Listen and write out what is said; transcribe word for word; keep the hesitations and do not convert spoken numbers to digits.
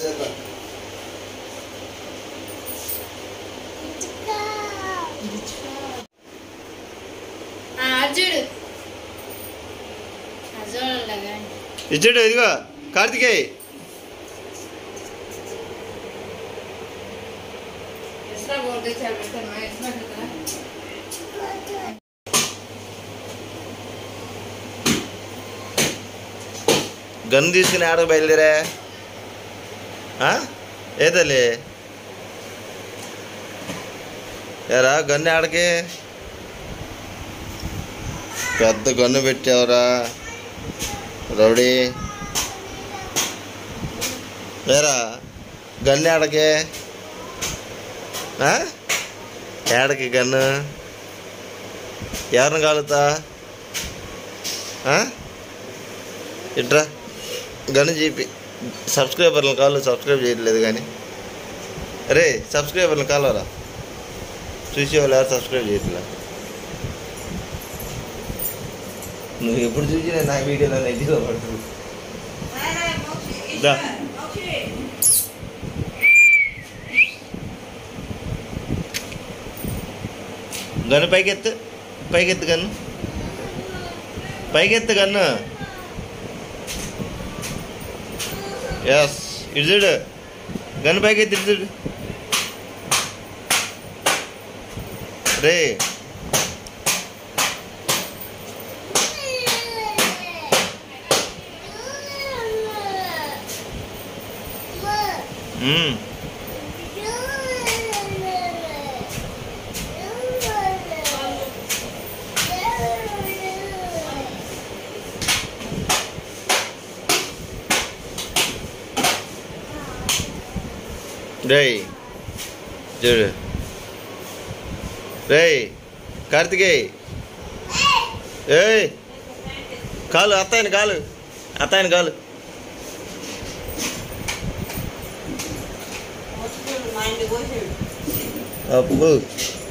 ఇచ్చాడు ఇదిగో కార్తికేయ్ గన్ను తీసుకుని ఆడకు బయలుదేరా ఏదలే ఎరా గన్ను ఆడకి పెద్ద గన్ను పెట్టావురా రౌడీ ఏరా గన్ను ఆడకే ఏడకి గన్ను ఎవరిని కాలుతా ఇట్రా గన్ను చూపి సబ్స్క్రైబర్లను కాలు సబ్స్క్రైబ్ చేయట్లేదు కానీ అరే సబ్స్క్రైబర్లను కాలరా చూసేవాళ్ళు ఎవరు సబ్స్క్రైబ్ చేయట్లే నువ్వు ఎప్పుడు చూసినా నా వీడియోలో నైట్గా పడుతుంది గన్ను పైకెత్తు పైకెత్తు గన్ను పైకెత్తు గన్ను ఎస్ ఇటు చూడు గన్ను పైకెత్తి ఇటు చూడు రే రేయ్ చూడు రేయ్ కార్తికేయ్ ఏయ్ కాలు అత్తాయని కాలు అత్తాయని కాలు అప్పు